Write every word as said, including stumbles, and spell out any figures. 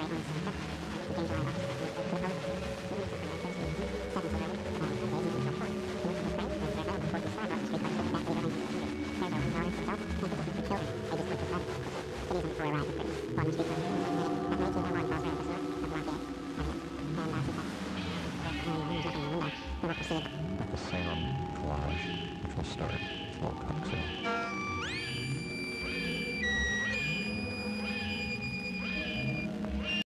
At the Salem Collage, which will start full cook soon.